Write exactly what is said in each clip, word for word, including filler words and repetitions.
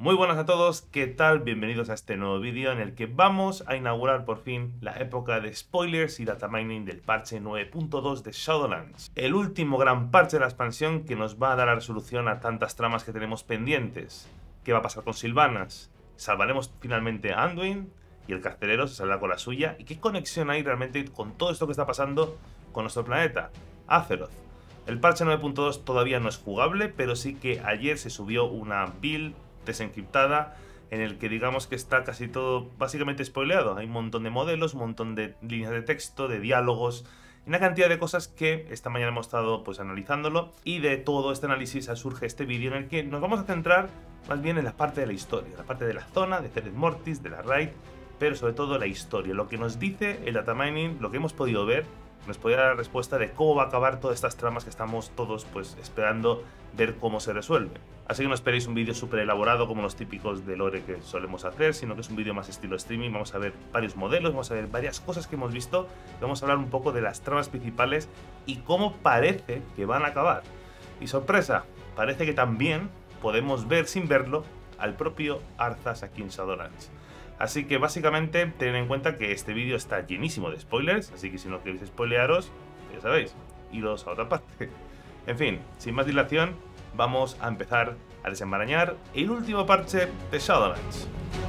Muy buenas a todos, ¿qué tal? Bienvenidos a este nuevo vídeo en el que vamos a inaugurar por fin la época de spoilers y datamining del parche nueve punto dos de Shadowlands. El último gran parche de la expansión que nos va a dar la resolución a tantas tramas que tenemos pendientes. ¿Qué va a pasar con Sylvanas? ¿Salvaremos finalmente a Anduin? ¿Y el carcelero se saldrá con la suya? ¿Y qué conexión hay realmente con todo esto que está pasando con nuestro planeta? Azeroth. El parche nueve punto dos todavía no es jugable, pero sí que ayer se subió una build desencriptada en el que digamos que está casi todo básicamente spoileado. Hay un montón de modelos, un montón de líneas de texto, de diálogos, una cantidad de cosas que esta mañana hemos estado pues analizándolo, y de todo este análisis surge este vídeo en el que nos vamos a centrar más bien en la parte de la historia, la parte de la zona, de Zereth Mortis, de la raid, pero sobre todo la historia, lo que nos dice el datamining, lo que hemos podido ver, nos puede dar la respuesta de cómo va a acabar todas estas tramas que estamos todos pues esperando ver cómo se resuelve. Así que no esperéis un vídeo súper elaborado como los típicos de lore que solemos hacer, sino que es un vídeo más estilo streaming. Vamos a ver varios modelos, vamos a ver varias cosas que hemos visto, vamos a hablar un poco de las tramas principales y cómo parece que van a acabar. Y sorpresa, parece que también podemos ver sin verlo al propio Arthas aquí en Shadowlands. Así que básicamente tened en cuenta que este vídeo está llenísimo de spoilers, así que si no queréis spoilearos, ya sabéis, iros a otra parte. En fin, sin más dilación, vamos a empezar a desenmarañar el último parche de Shadowlands.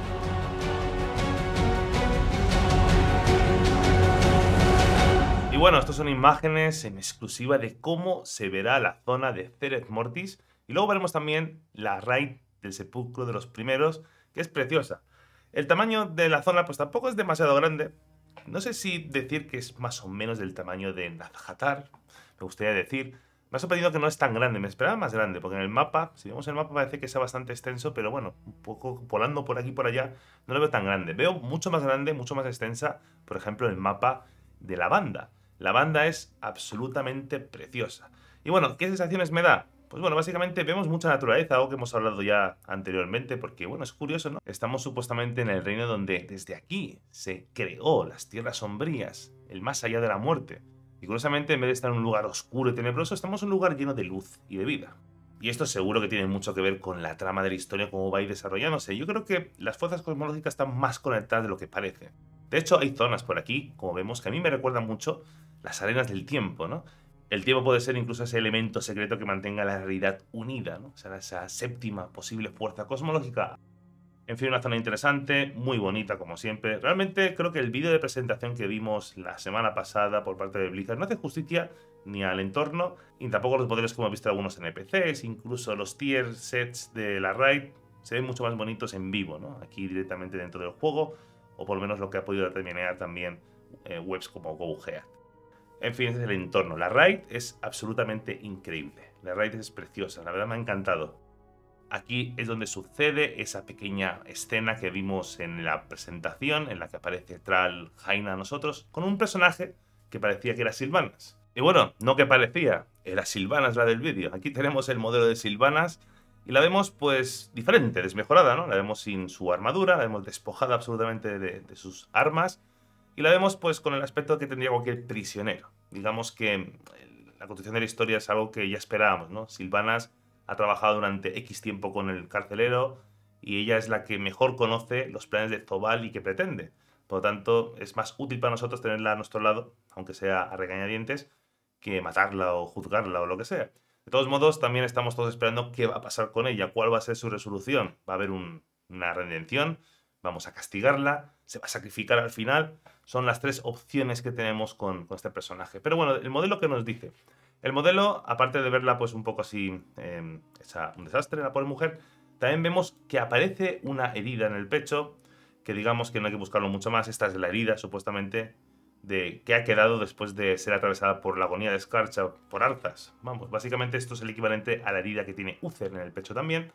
Y bueno, estas son imágenes en exclusiva de cómo se verá la zona de Zereth Mortis, y luego veremos también la raid del sepulcro de los primeros, que es preciosa. El tamaño de la zona pues tampoco es demasiado grande. No sé si decir que es más o menos del tamaño de Nazjatar, me gustaría decir. Me ha sorprendido que no es tan grande, me esperaba más grande, porque en el mapa, si vemos el mapa parece que sea bastante extenso, pero bueno, un poco volando por aquí y por allá, no lo veo tan grande. Veo mucho más grande, mucho más extensa, por ejemplo, el mapa de la banda. La banda es absolutamente preciosa. Y bueno, ¿qué sensaciones me da? Pues bueno, básicamente vemos mucha naturaleza, algo que hemos hablado ya anteriormente, porque bueno, es curioso, ¿no? Estamos supuestamente en el reino donde desde aquí se creó las tierras sombrías, el más allá de la muerte. Y curiosamente, en vez de estar en un lugar oscuro y tenebroso, estamos en un lugar lleno de luz y de vida. Y esto seguro que tiene mucho que ver con la trama de la historia, cómo va a ir desarrollándose. Yo creo que las fuerzas cosmológicas están más conectadas de lo que parece. De hecho, hay zonas por aquí, como vemos, que a mí me recuerdan mucho las arenas del tiempo, ¿no? El tiempo puede ser incluso ese elemento secreto que mantenga la realidad unida, ¿no? O sea, esa séptima posible fuerza cosmológica. En fin, una zona interesante, muy bonita como siempre. Realmente creo que el vídeo de presentación que vimos la semana pasada por parte de Blizzard no hace justicia ni al entorno, ni tampoco a los modelos que hemos visto algunos N P Cs, incluso los tier sets de la raid se ven mucho más bonitos en vivo, ¿no? Aquí directamente dentro del juego, o por lo menos lo que ha podido determinar también eh, webs como GoGeat. En fin, ese es el entorno. La raid es absolutamente increíble. La raid es preciosa, la verdad me ha encantado. Aquí es donde sucede esa pequeña escena que vimos en la presentación, en la que aparece Thrall Jaina a nosotros, con un personaje que parecía que era Sylvanas. Y bueno, no que parecía, era Sylvanas la del vídeo. Aquí tenemos el modelo de Sylvanas y la vemos pues diferente, desmejorada, ¿no? La vemos sin su armadura, la vemos despojada absolutamente de, de sus armas. Y la vemos pues con el aspecto que tendría cualquier prisionero. Digamos que la construcción de la historia es algo que ya esperábamos, ¿no? Sylvanas ha trabajado durante X tiempo con el carcelero y ella es la que mejor conoce los planes de Zobal y que pretende. Por lo tanto, es más útil para nosotros tenerla a nuestro lado, aunque sea a regañadientes, que matarla o juzgarla o lo que sea. De todos modos, también estamos todos esperando qué va a pasar con ella, cuál va a ser su resolución. ¿Va a haber un, una redención? ¿Vamos a castigarla? ¿Se va a sacrificar al final? Son las tres opciones que tenemos con, con este personaje. Pero bueno, el modelo que nos dice. El modelo, aparte de verla pues un poco así, eh, esa, un desastre, la pobre mujer, también vemos que aparece una herida en el pecho, que digamos que no hay que buscarlo mucho más. Esta es la herida, supuestamente, de que ha quedado después de ser atravesada por la agonía de escarcha por Arthas. Vamos, básicamente esto es el equivalente a la herida que tiene Uther en el pecho también.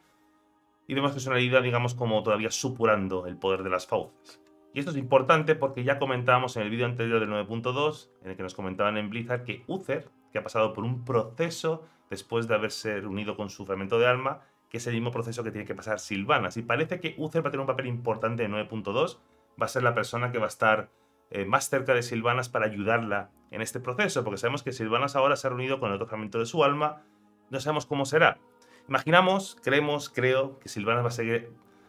Y vemos que es una herida, digamos, como todavía supurando el poder de las fauces. Y esto es importante porque ya comentábamos en el vídeo anterior del nueve punto dos, en el que nos comentaban en Blizzard que Uther, que ha pasado por un proceso después de haberse reunido con su fragmento de alma, que es el mismo proceso que tiene que pasar Sylvanas. Y parece que Uther va a tener un papel importante en nueve punto dos, va a ser la persona que va a estar eh, más cerca de Sylvanas para ayudarla en este proceso, porque sabemos que Sylvanas ahora se ha reunido con el otro fragmento de su alma, no sabemos cómo será. Imaginamos, creemos, creo que Sylvanas va a seguir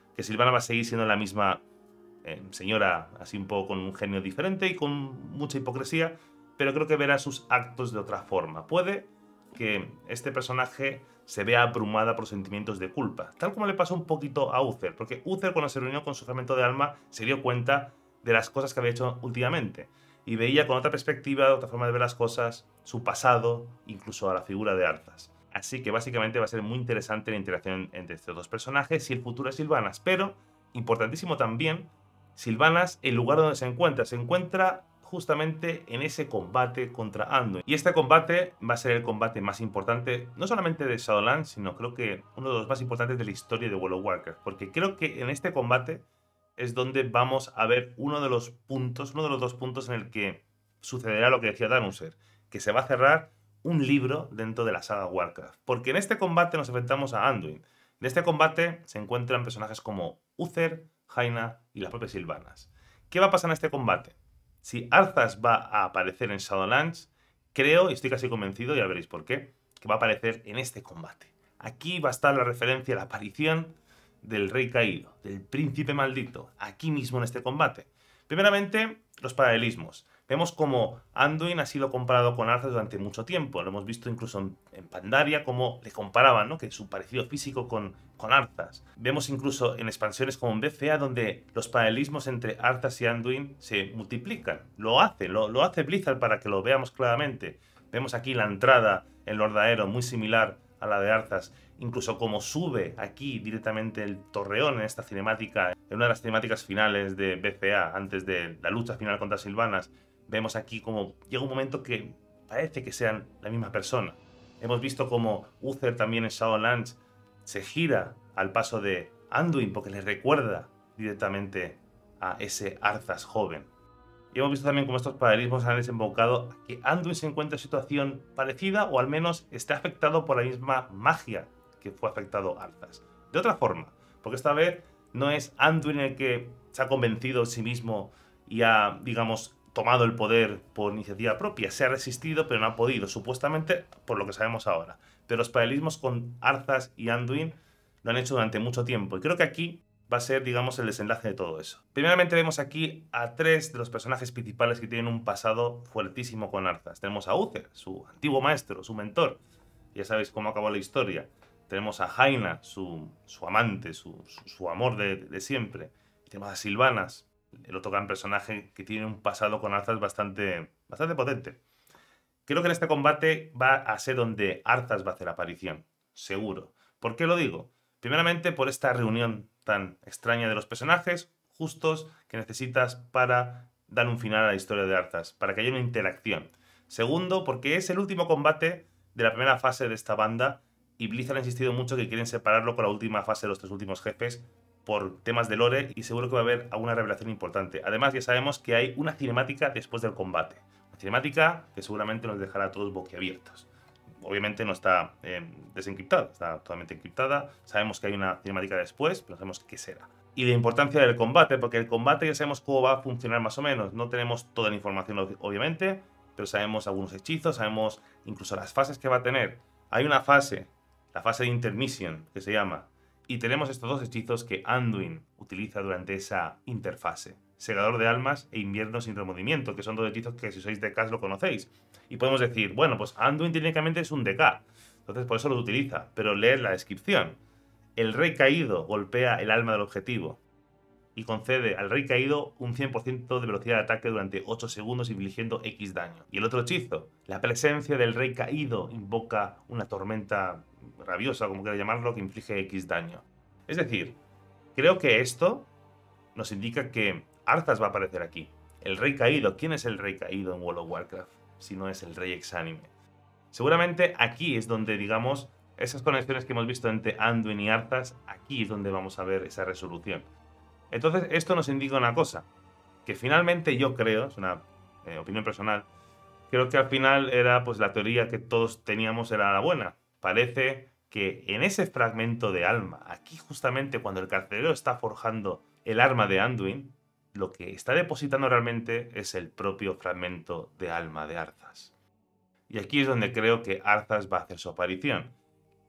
que Sylvana va a seguir siendo la misma eh, señora, así un poco con un genio diferente y con mucha hipocresía, pero creo que verá sus actos de otra forma. Puede que este personaje se vea abrumada por sentimientos de culpa, tal como le pasó un poquito a Uther, porque Uther, cuando se reunió con su fragmento de alma, se dio cuenta de las cosas que había hecho últimamente y veía con otra perspectiva, otra forma de ver las cosas, su pasado, incluso a la figura de Arthas. Así que básicamente va a ser muy interesante la interacción entre estos dos personajes y el futuro de Sylvanas, pero importantísimo también, Sylvanas, el lugar donde se encuentra, se encuentra justamente en ese combate contra Anduin. Y este combate va a ser el combate más importante, no solamente de Shadowlands, sino creo que uno de los más importantes de la historia de World of Warcraft, porque creo que en este combate es donde vamos a ver uno de los puntos, uno de los dos puntos en el que sucederá lo que decía Danuser, que se va a cerrar un libro dentro de la saga Warcraft. Porque en este combate nos enfrentamos a Anduin. En este combate se encuentran personajes como Uther, Jaina y las propias Sylvanas. ¿Qué va a pasar en este combate? Si Arthas va a aparecer en Shadowlands, creo, y estoy casi convencido, ya veréis por qué, que va a aparecer en este combate. Aquí va a estar la referencia a la aparición del rey caído, del príncipe maldito, aquí mismo en este combate. Primeramente, los paralelismos. Vemos como Anduin ha sido comparado con Arthas durante mucho tiempo. Lo hemos visto incluso en, en Pandaria, como le comparaban, ¿no? Que su parecido físico con, con Arthas. Vemos incluso en expansiones como en B C A, donde los paralelismos entre Arthas y Anduin se multiplican. Lo hace, lo, lo hace Blizzard para que lo veamos claramente. Vemos aquí la entrada en Lord Aeron, muy similar a la de Arthas. Incluso como sube aquí directamente el torreón en esta cinemática, en una de las cinemáticas finales de B C A, antes de la lucha final contra Sylvanas. Vemos aquí como llega un momento que parece que sean la misma persona. Hemos visto como Uther también en Shadowlands se gira al paso de Anduin porque le recuerda directamente a ese Arthas joven. Y hemos visto también cómo estos paralelismos han desembocado a que Anduin se encuentra en situación parecida o al menos está afectado por la misma magia que fue afectado Arthas. De otra forma, porque esta vez no es Anduin el que se ha convencido de sí mismo y ha, digamos, tomado el poder por iniciativa propia. Se ha resistido, pero no ha podido, supuestamente por lo que sabemos ahora. Pero los paralelismos con Arthas y Anduin lo han hecho durante mucho tiempo. Y creo que aquí va a ser, digamos, el desenlace de todo eso. Primeramente vemos aquí a tres de los personajes principales que tienen un pasado fuertísimo con Arthas. Tenemos a Uther, su antiguo maestro, su mentor. Ya sabéis cómo acabó la historia. Tenemos a Jaina, su, su amante, su, su, su amor de, de siempre. Y tenemos a Sylvanas, el otro gran personaje que tiene un pasado con Arthas bastante, bastante potente. Creo que en este combate va a ser donde Arthas va a hacer aparición, seguro. ¿Por qué lo digo? Primeramente por esta reunión tan extraña de los personajes justos que necesitas para dar un final a la historia de Arthas, para que haya una interacción. Segundo, porque es el último combate de la primera fase de esta banda y Blizzard ha insistido mucho que quieren separarlo con la última fase de los tres últimos jefes por temas de lore y seguro que va a haber alguna revelación importante. Además, ya sabemos que hay una cinemática después del combate. Una cinemática que seguramente nos dejará a todos boquiabiertos. Obviamente no está eh, desencriptada, está totalmente encriptada. Sabemos que hay una cinemática después, pero no sabemos qué será. Y la importancia del combate, porque el combate ya sabemos cómo va a funcionar más o menos. No tenemos toda la información, obviamente, pero sabemos algunos hechizos, sabemos incluso las fases que va a tener. Hay una fase, la fase de intermission, que se llama, y tenemos estos dos hechizos que Anduin utiliza durante esa interfase. Segador de almas e invierno sin remordimiento, que son dos hechizos que si sois D Ks lo conocéis. Y podemos decir, bueno, pues Anduin técnicamente es un D K, entonces por eso lo utiliza, pero leed la descripción. El rey caído golpea el alma del objetivo y concede al rey caído un cien por ciento de velocidad de ataque durante ocho segundos infligiendo X daño. Y el otro hechizo, la presencia del rey caído invoca una tormenta rabiosa, como quiera llamarlo, que inflige X daño. Es decir, creo que esto nos indica que Arthas va a aparecer aquí. El rey caído. ¿Quién es el rey caído en World of Warcraft? Si no es el rey exánime. Seguramente aquí es donde, digamos, esas conexiones que hemos visto entre Anduin y Arthas, aquí es donde vamos a ver esa resolución. Entonces, esto nos indica una cosa, que finalmente yo creo, es una eh, opinión personal, creo que al final era pues la teoría que todos teníamos era la buena. Parece que en ese fragmento de alma, aquí justamente cuando el carcelero está forjando el arma de Anduin, lo que está depositando realmente es el propio fragmento de alma de Arthas. Y aquí es donde creo que Arthas va a hacer su aparición.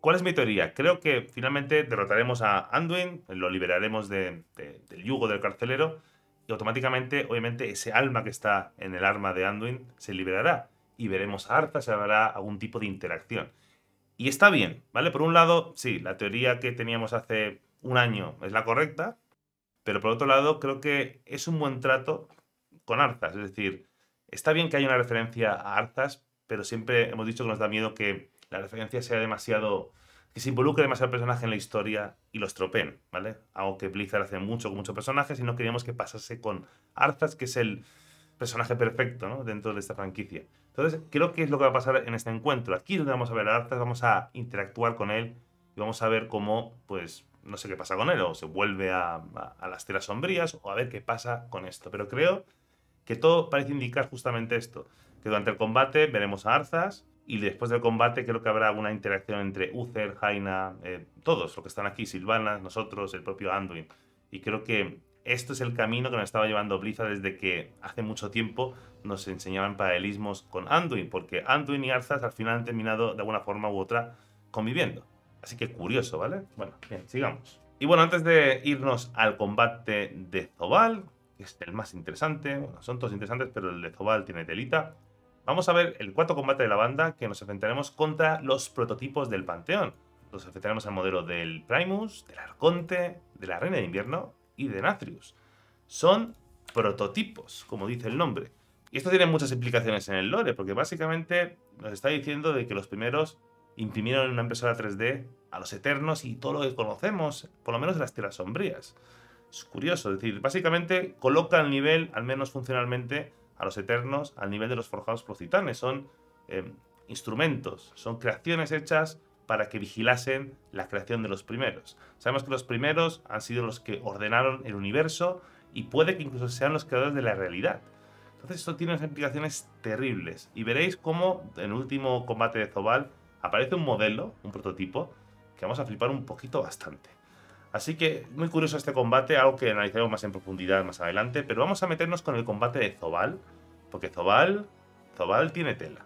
¿Cuál es mi teoría? Creo que finalmente derrotaremos a Anduin, lo liberaremos de, de, del yugo del carcelero y automáticamente, obviamente, ese alma que está en el arma de Anduin se liberará y veremos a Arthas, se habrá algún tipo de interacción. Y está bien, ¿vale? Por un lado, sí, la teoría que teníamos hace un año es la correcta, pero por otro lado creo que es un buen trato con Arthas. Es decir, está bien que haya una referencia a Arthas, pero siempre hemos dicho que nos da miedo que la referencia sea demasiado... que se involucre demasiado el personaje en la historia y lo estropeen, ¿vale? Algo que Blizzard hace mucho con muchos personajes y no queríamos que pasase con Arthas, que es el personaje perfecto, ¿no? Dentro de esta franquicia. Entonces, creo que es lo que va a pasar en este encuentro. Aquí es donde vamos a ver a Arthas, vamos a interactuar con él y vamos a ver cómo, pues, no sé qué pasa con él, o se vuelve a, a, a las tierras sombrías, o a ver qué pasa con esto. Pero creo que todo parece indicar justamente esto, que durante el combate veremos a Arthas y después del combate creo que habrá alguna interacción entre Uther, Jaina, eh, todos los que están aquí, Sylvanas, nosotros, el propio Anduin. Y creo que esto es el camino que nos estaba llevando Blizzard desde que hace mucho tiempo nos enseñaban paralelismos con Anduin, porque Anduin y Arthas al final han terminado de alguna forma u otra conviviendo. Así que curioso, ¿vale? Bueno, bien, sigamos. Y bueno, antes de irnos al combate de Zobal, que es el más interesante, bueno, son todos interesantes, pero el de Zobal tiene telita, vamos a ver el cuarto combate de la banda, que nos enfrentaremos contra los prototipos del Panteón. Nos enfrentaremos al modelo del Primus, del Arconte, de la Reina de Invierno y de Nathrius. Son prototipos, como dice el nombre. Y esto tiene muchas implicaciones en el lore, porque básicamente nos está diciendo de que los primeros imprimieron en una impresora tres D a los Eternos y todo lo que conocemos, por lo menos de las Tierras Sombrías. Es curioso, es decir, básicamente coloca al nivel, al menos funcionalmente, a los Eternos al nivel de los forjados por Titanes. Son eh, instrumentos, son creaciones hechas para que vigilasen la creación de los primeros. Sabemos que los primeros han sido los que ordenaron el universo y puede que incluso sean los creadores de la realidad. Entonces esto tiene unas implicaciones terribles. Y veréis cómo en el último combate de Zobal aparece un modelo, un prototipo, que vamos a flipar un poquito bastante. Así que muy curioso este combate, algo que analizaremos más en profundidad más adelante, pero vamos a meternos con el combate de Zobal, porque Zobal, Zobal tiene tela.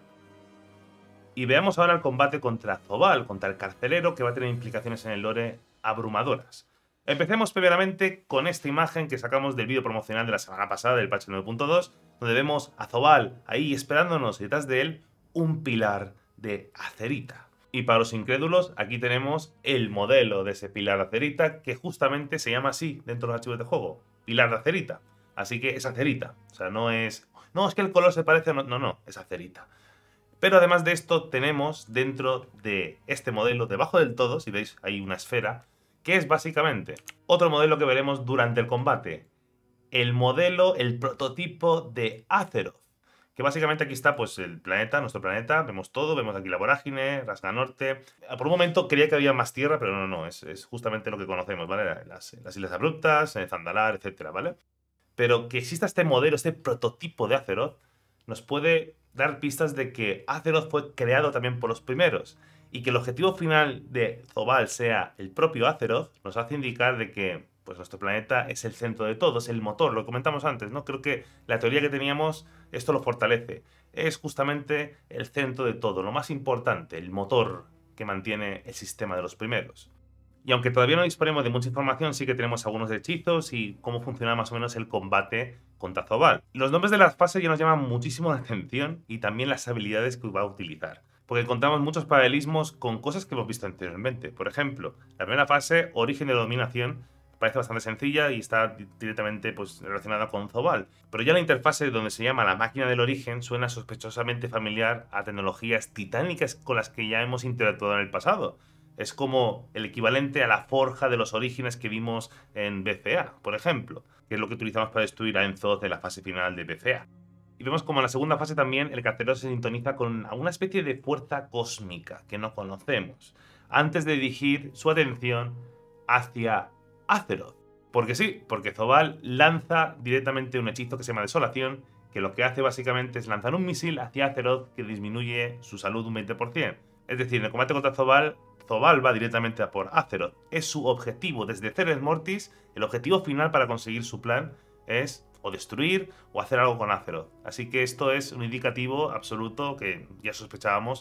Y veamos ahora el combate contra Zobal, contra el carcelero, que va a tener implicaciones en el lore abrumadoras. Empecemos primeramente con esta imagen que sacamos del vídeo promocional de la semana pasada, del patch nueve punto dos, donde vemos a Zobal ahí esperándonos y detrás de él un pilar de acerita. Y para los incrédulos, aquí tenemos el modelo de ese pilar de acerita, que justamente se llama así dentro de los archivos de juego, pilar de acerita. Así que es acerita, o sea, no es... No, es que el color se parece, no, no, no, es acerita. Pero además de esto tenemos dentro de este modelo, debajo del todo, si veis hay una esfera, que es básicamente otro modelo que veremos durante el combate. El modelo, el prototipo de Azeroth. Que básicamente aquí está pues el planeta, nuestro planeta, vemos todo, vemos aquí la vorágine, Rasga Norte. Por un momento creía que había más tierra, pero no, no, es, es justamente lo que conocemos, ¿vale? Las, las Islas Abruptas, Zandalar, etcétera, ¿vale? Pero que exista este modelo, este prototipo de Azeroth, nos puede dar pistas de que Azeroth fue creado también por los primeros. Y que el objetivo final de Zobal sea el propio Azeroth, nos hace indicar de que pues nuestro planeta es el centro de todo, es el motor, lo comentamos antes, ¿no? Creo que la teoría que teníamos, esto lo fortalece. Es justamente el centro de todo, lo más importante, el motor que mantiene el sistema de los primeros. Y aunque todavía no disponemos de mucha información, sí que tenemos algunos hechizos y cómo funciona más o menos el combate contra Zobal. Los nombres de las fases ya nos llaman muchísimo la atención y también las habilidades que va a utilizar. Porque encontramos muchos paralelismos con cosas que hemos visto anteriormente. Por ejemplo, la primera fase, Origen de Dominación, parece bastante sencilla y está directamente pues, relacionada con Zobal. Pero ya la interfase donde se llama la máquina del origen suena sospechosamente familiar a tecnologías titánicas con las que ya hemos interactuado en el pasado. Es como el equivalente a la forja de los orígenes que vimos en B C A, por ejemplo, que es lo que utilizamos para destruir a Enzoth en la fase final de B C A. Y vemos como en la segunda fase también el carcelero se sintoniza con una especie de fuerza cósmica que no conocemos, antes de dirigir su atención hacia Azeroth. Porque sí, porque Zobal lanza directamente un hechizo que se llama Desolación, que lo que hace básicamente es lanzar un misil hacia Azeroth que disminuye su salud un veinte por ciento. Es decir, en el combate contra Zobal, Zobal va directamente a por Azeroth. Es su objetivo desde Ceres Mortis, el objetivo final para conseguir su plan es o destruir o hacer algo con Azeroth. Así que esto es un indicativo absoluto que ya sospechábamos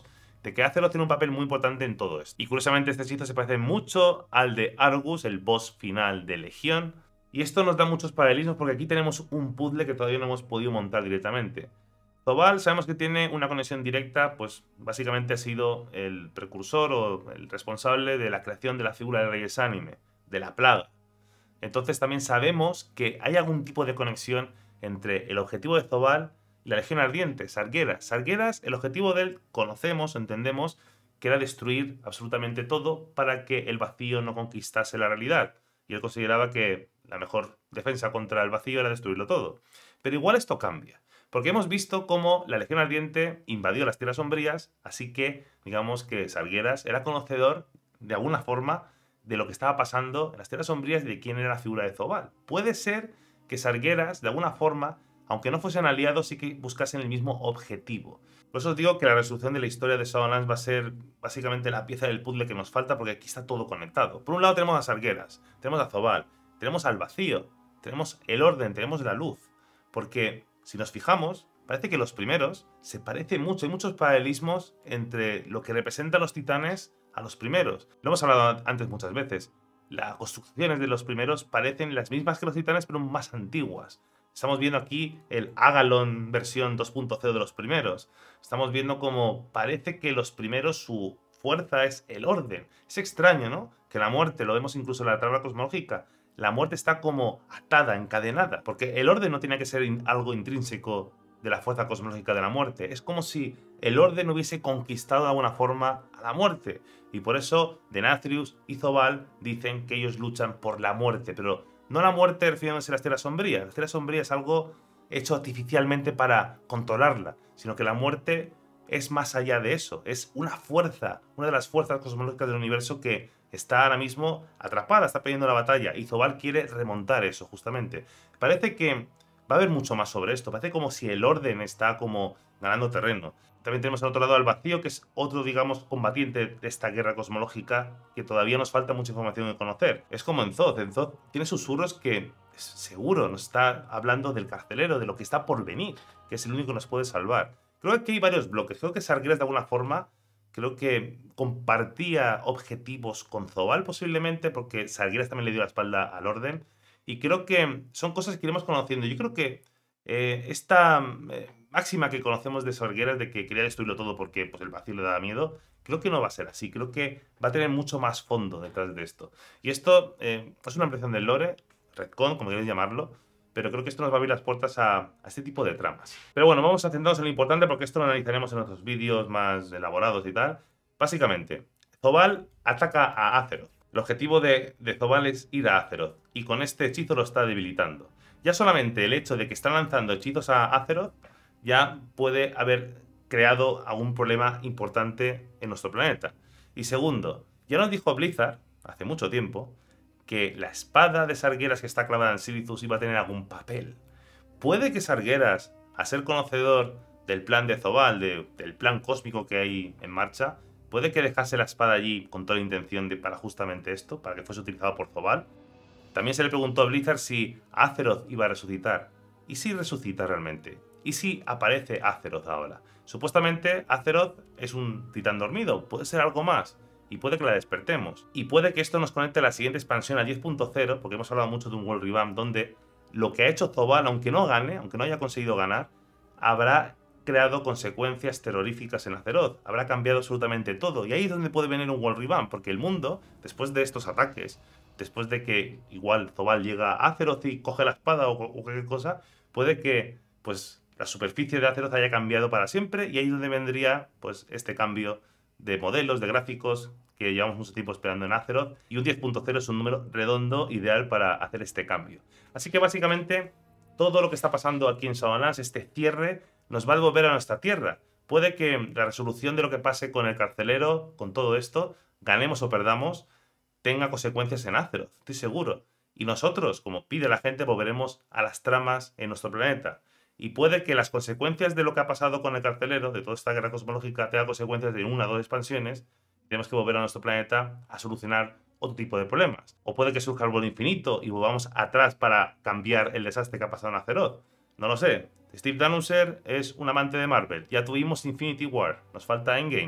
de que Azeroth tiene un papel muy importante en todo esto. Y curiosamente este hechizo se parece mucho al de Argus, el boss final de Legión. Y esto nos da muchos paralelismos porque aquí tenemos un puzzle que todavía no hemos podido montar directamente. Zobal sabemos que tiene una conexión directa, pues básicamente ha sido el precursor o el responsable de la creación de la figura del rey Anime, de la plaga. Entonces también sabemos que hay algún tipo de conexión entre el objetivo de Zobal y la Legión Ardiente, Sargeras. Sargeras, el objetivo de él, conocemos, entendemos, que era destruir absolutamente todo para que el vacío no conquistase la realidad. Y él consideraba que la mejor defensa contra el vacío era destruirlo todo. Pero igual esto cambia, porque hemos visto cómo la Legión Ardiente invadió las Tierras Sombrías, así que digamos que Sargeras era conocedor, de alguna forma, de lo que estaba pasando en las Tierras Sombrías y de quién era la figura de Zobal. Puede ser que Sargeras, de alguna forma, aunque no fuesen aliados, sí que buscasen el mismo objetivo. Por eso os digo que la resolución de la historia de Shadowlands va a ser básicamente la pieza del puzzle que nos falta, porque aquí está todo conectado. Por un lado tenemos a Sargeras, tenemos a Zobal, tenemos al vacío, tenemos el orden, tenemos la luz. Porque, si nos fijamos, parece que los primeros se parecen mucho, hay muchos paralelismos entre lo que representan los titanes a los primeros. Lo hemos hablado antes muchas veces. Las construcciones de los primeros parecen las mismas que los titanes, pero más antiguas. Estamos viendo aquí el Agalon versión dos punto cero de los primeros. Estamos viendo como parece que los primeros, su fuerza es el orden. Es extraño, ¿no? Que la muerte, lo vemos incluso en la tabla cosmológica, la muerte está como atada, encadenada. Porque el orden no tiene que ser algo intrínseco de la fuerza cosmológica de la muerte. Es como si el orden hubiese conquistado de alguna forma a la muerte. Y por eso Denathrius y Zobal dicen que ellos luchan por la muerte, pero no la muerte refiriéndose a las Tierras Sombrías. Las Tierras Sombrías es algo hecho artificialmente para controlarla, sino que la muerte es más allá de eso. Es una fuerza, una de las fuerzas cosmológicas del universo que está ahora mismo atrapada, está perdiendo la batalla, y Zobal quiere remontar eso, justamente. Parece que va a haber mucho más sobre esto. Parece como si el orden está como ganando terreno. También tenemos al otro lado al vacío, que es otro, digamos, combatiente de esta guerra cosmológica que todavía nos falta mucha información de conocer. Es como en Zoth. En Zoth tiene susurros que seguro nos está hablando del carcelero, de lo que está por venir, que es el único que nos puede salvar. Creo que aquí hay varios bloques. Creo que Sargeras, de alguna forma, creo que compartía objetivos con Zobal, posiblemente, porque Sargeras también le dio la espalda al orden. Y creo que son cosas que iremos conociendo. Yo creo que eh, esta eh, máxima que conocemos de Sargeras de que quería destruirlo todo porque pues, el vacío le daba miedo, creo que no va a ser así. Creo que va a tener mucho más fondo detrás de esto. Y esto eh, es una impresión del lore, retcon, como queréis llamarlo, pero creo que esto nos va a abrir las puertas a, a este tipo de tramas. Pero bueno, vamos a centrarnos en lo importante porque esto lo analizaremos en otros vídeos más elaborados y tal. Básicamente, Zobal ataca a Azeroth. El objetivo de, de Zobal es ir a Azeroth, y con este hechizo lo está debilitando. Ya solamente el hecho de que está lanzando hechizos a Azeroth ya puede haber creado algún problema importante en nuestro planeta. Y segundo, ya nos dijo Blizzard, hace mucho tiempo, que la espada de Sargeras que está clavada en Silithus iba a tener algún papel. Puede que Sargeras, a ser conocedor del plan de Zobal, de, del plan cósmico que hay en marcha, puede que dejase la espada allí con toda la intención de, para justamente esto, para que fuese utilizado por Zobal. También se le preguntó a Blizzard si Azeroth iba a resucitar. ¿Y si resucita realmente? ¿Y si aparece Azeroth ahora? Supuestamente Azeroth es un titán dormido, puede ser algo más. Y puede que la despertemos. Y puede que esto nos conecte a la siguiente expansión, a diez punto cero, porque hemos hablado mucho de un World Revamp, donde lo que ha hecho Zobal, aunque no gane, aunque no haya conseguido ganar, habrá creado consecuencias terroríficas en Azeroth. Habrá cambiado absolutamente todo. Y ahí es donde puede venir un World Revamp, porque el mundo, después de estos ataques, después de que igual Zobal llega a Azeroth y coge la espada o, o cualquier cosa, puede que pues la superficie de Azeroth haya cambiado para siempre, y ahí es donde vendría pues este cambio de modelos, de gráficos que llevamos mucho tiempo esperando en Azeroth, y un diez punto cero es un número redondo ideal para hacer este cambio. Así que básicamente todo lo que está pasando aquí en Shadowlands, este cierre, nos va a devolver a nuestra tierra. Puede que la resolución de lo que pase con el carcelero, con todo esto, ganemos o perdamos, tenga consecuencias en Azeroth, estoy seguro. Y nosotros, como pide la gente, volveremos a las tramas en nuestro planeta. Y puede que las consecuencias de lo que ha pasado con el carcelero, de toda esta guerra cosmológica, tenga consecuencias de una o dos expansiones. Tenemos que volver a nuestro planeta a solucionar otro tipo de problemas. O puede que surja el vuelo infinito y volvamos atrás para cambiar el desastre que ha pasado en Azeroth. No lo sé. Steve Danuser es un amante de Marvel. Ya tuvimos Infinity War. Nos falta Endgame.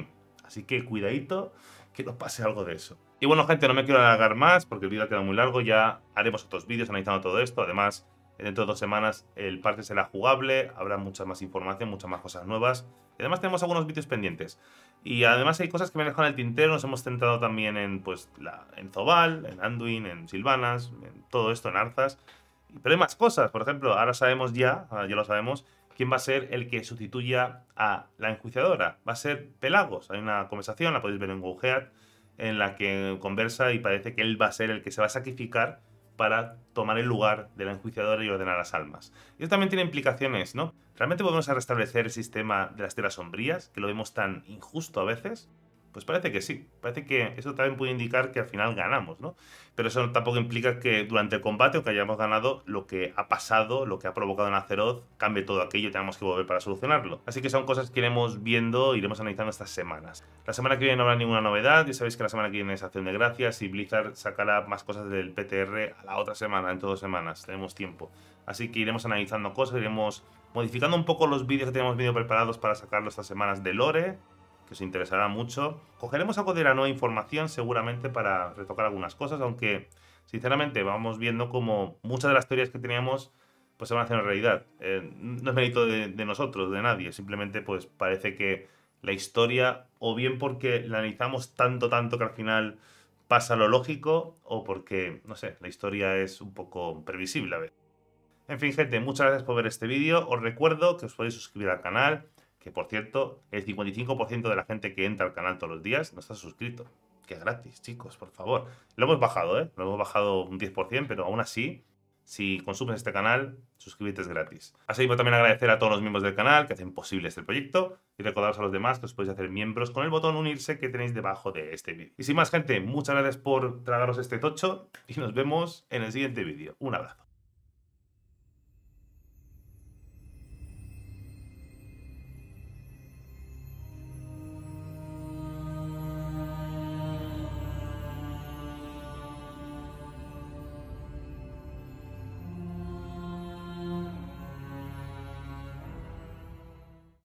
Así que cuidadito que no pase algo de eso. Y bueno, gente, no me quiero alargar más porque el vídeo ha quedado muy largo. Ya haremos otros vídeos analizando todo esto. Además, dentro de dos semanas el parche será jugable. Habrá mucha más información, muchas más cosas nuevas. Y además tenemos algunos vídeos pendientes. Y además hay cosas que me han dejado en el tintero. Nos hemos centrado también en, pues, la, en Zobal, en Anduin, en Sylvanas, en todo esto, en Arzas. Pero hay más cosas. Por ejemplo, ahora sabemos ya, ya lo sabemos, quién va a ser el que sustituya a la enjuiciadora. Va a ser Pelagos. Hay una conversación, la podéis ver en GoHead, en la que conversa y parece que él va a ser el que se va a sacrificar para tomar el lugar de la enjuiciadora y ordenar las almas. Y esto también tiene implicaciones, ¿no? ¿Realmente podemos restablecer el sistema de las tierras sombrías, que lo vemos tan injusto a veces? Pues parece que sí. Parece que eso también puede indicar que al final ganamos, ¿no? Pero eso tampoco implica que durante el combate, aunque hayamos ganado, lo que ha pasado, lo que ha provocado en Azeroth, cambie todo aquello y tenemos que volver para solucionarlo. Así que son cosas que iremos viendo, iremos analizando estas semanas. La semana que viene no habrá ninguna novedad. Ya sabéis que la semana que viene es Acción de Gracias y Blizzard sacará más cosas del P T R a la otra semana, en dos semanas. Tenemos tiempo. Así que iremos analizando cosas, iremos modificando un poco los vídeos que tenemos vídeo preparados para sacarlo estas semanas de Lore, que os interesará mucho. Cogeremos algo de la nueva información seguramente para retocar algunas cosas, aunque sinceramente vamos viendo como muchas de las teorías que teníamos pues se van haciendo realidad. Eh, no es mérito de, de nosotros, de nadie, simplemente pues parece que la historia, o bien porque la analizamos tanto, tanto que al final pasa lo lógico, o porque, no sé, la historia es un poco previsible a ver. En fin, gente, muchas gracias por ver este vídeo. Os recuerdo que os podéis suscribir al canal, que por cierto, el cincuenta y cinco por ciento de la gente que entra al canal todos los días no está suscrito. Que es gratis, chicos, por favor. Lo hemos bajado, ¿eh? Lo hemos bajado un diez por ciento, pero aún así, si consumes este canal, suscríbete, es gratis. Así que también agradecer a todos los miembros del canal que hacen posible este proyecto y recordaros a los demás que os podéis hacer miembros con el botón unirse que tenéis debajo de este vídeo. Y sin más, gente, muchas gracias por tragaros este tocho y nos vemos en el siguiente vídeo. Un abrazo.